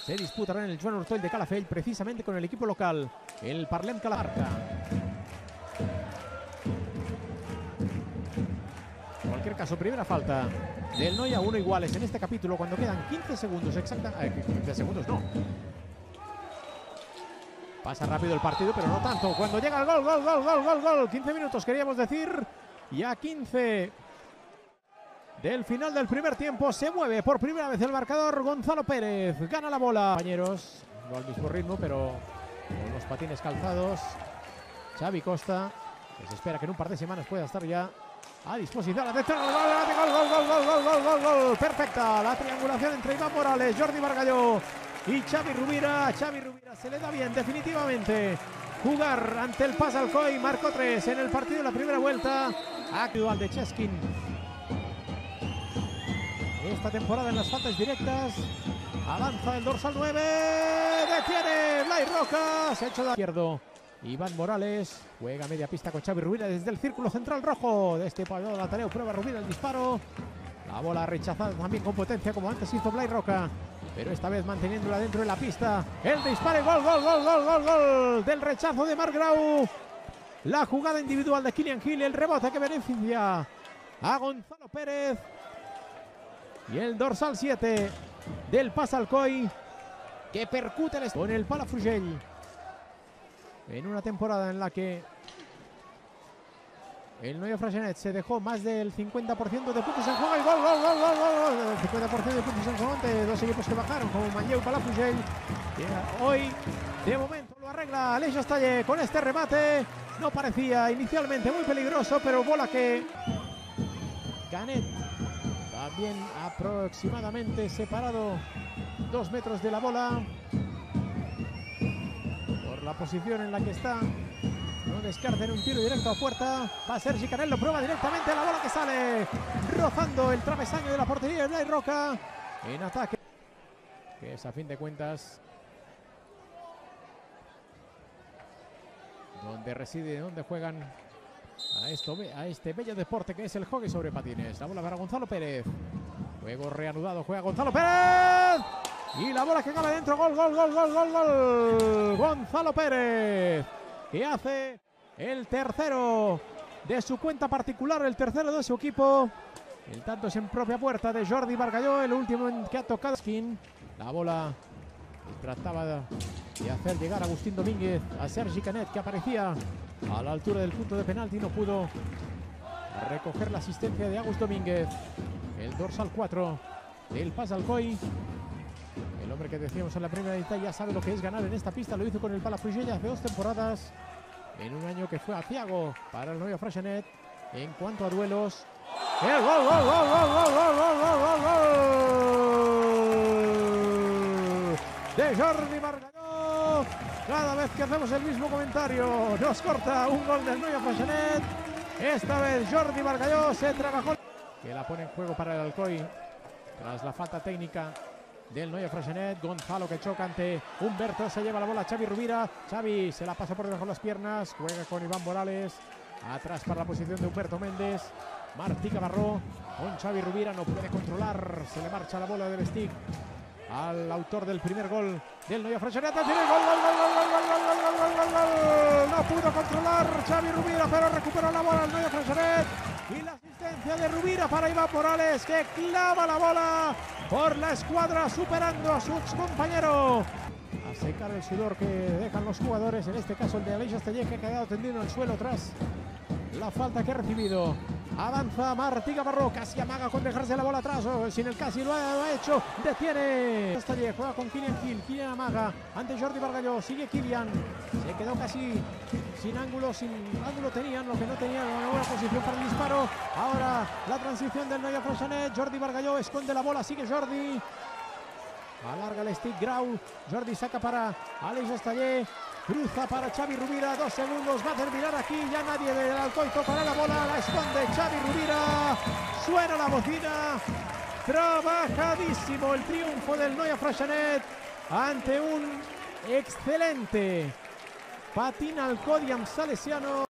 se disputará en el Joan Ortoll de Calafell, precisamente con el equipo local, el Parlem Calamarca. En cualquier caso, primera falta del Noia, 1 iguales en este capítulo cuando quedan 15 segundos exacta. 15 segundos no. Pasa rápido el partido, pero no tanto. Cuando llega el gol. 15 minutos queríamos decir. Y a 15 del final del primer tiempo se mueve por primera vez el marcador. Gonzalo Pérez gana la bola. Compañeros, no al mismo ritmo, pero con los patines calzados. Xavi Costa, que se espera que en un par de semanas pueda estar ya a disposición. Gol. Perfecta la triangulación entre Iván Morales, Jordi Bargalló y Xavi Rubira. Xavi Rubira se le da bien definitivamente jugar ante el PAS Alcoy. Marcó 3 en el partido de la primera vuelta. Actual de Cheskin esta temporada en las faltas directas. Avanza el dorsal 9. Detiene Blay Roca. Se ha hecho de izquierdo. Iván Morales juega media pista con Xavi Rubira desde el círculo central rojo. De este pabellón lateral prueba Rubira el disparo. La bola rechazada también con potencia como antes hizo Blay Roca, pero esta vez manteniéndola dentro de la pista. El disparo, gol del rechazo de Marc Grau. La jugada individual de Kylian Hill, el rebote que beneficia a Gonzalo Pérez. Y el dorsal 7 del PAS Alcoy que percute con el Palafrugell. En una temporada en la que el Noia Freixenet se dejó más del 50% de puntos en juego. Y gol. El 50% de puntos en juego ante dos equipos que bajaron, como Manlleu y Palafrugell. Hoy, de momento, lo arregla Aleix Estaller con este remate. No parecía inicialmente muy peligroso, pero bola que Canet también aproximadamente separado 2 metros de la bola. Por la posición en la que está, no descarten un tiro directo a puerta. Va Sergi Canet, lo prueba directamente. La bola que sale rozando el travesaño de la portería de Blay Roca en ataque, que es a fin de cuentas donde reside, donde juegan a este bello deporte que es el hockey sobre patines. La bola para Gonzalo Pérez. Juego reanudado, juega Gonzalo Pérez. Y la bola que cabe dentro. Gol. Gonzalo Pérez, que hace el tercero de su cuenta particular, el tercero de su equipo. El tanto es en propia puerta de Jordi Bargalló, el último en que ha tocado Skin. La bola que trataba de hacer llegar a Agustín Domínguez a Sergi Canet, que aparecía a la altura del punto de penalti. No pudo recoger la asistencia de Agus Domínguez. El dorsal 4 del PAS Alcoy. El hombre que decíamos en la primera mitad ya sabe lo que es ganar en esta pista. Lo hizo con el Palafrugell hace 2 temporadas, en un año que fue aciago para el Noia Freixenet en cuanto a duelos. El gol de Jordi Bargalló. Cada vez que hacemos el mismo comentario nos corta un gol del Noia Freixenet. Esta vez Jordi Bargalló se trabajó, que la pone en juego para el Alcoy tras la falta técnica del Noia Freixenet. Gonzalo que choca ante Humberto, se lleva la bola Xavi Rubira. Xavi se la pasa por debajo de las piernas, juega con Iván Morales, atrás para la posición de Humberto Méndez. Martí Cabarró con Xavi Rubira, no puede controlar, se le marcha la bola del stick al autor del primer gol del Noia Freixenet. Gol. No pudo controlar Xavi Rubira, pero recuperó la bola el Noia Freixenet. Y la asistencia de Rubira para Iván Morales, que clava la bola por la escuadra, superando a su compañero. A secar el sudor que dejan los jugadores, en este caso el de Aleix Estaller, que ha quedado tendido en el suelo tras la falta que ha recibido. Avanza Martí Cabarró, casi amaga con dejarse la bola atrás, sin el casi lo ha hecho. Detiene Estaller, juega con Kylian Hill. Kylian amaga ante Jordi Bargalló, sigue Kylian. Se quedó casi sin ángulo tenían, lo que no tenían una buena posición para el disparo. Ahora la transición del Noia Freixenet. Jordi Bargalló esconde la bola, sigue Jordi. Alarga el stick Grau. Jordi saca para Aleix Estaller. Cruza para Xavi Rubira, 2 segundos, va a terminar aquí, ya nadie del Alcoy tocará la bola, la esconde Xavi Rubira, suena la bocina, trabajadísimo el triunfo del Noia Freixenet ante un excelente patín alcodian salesiano.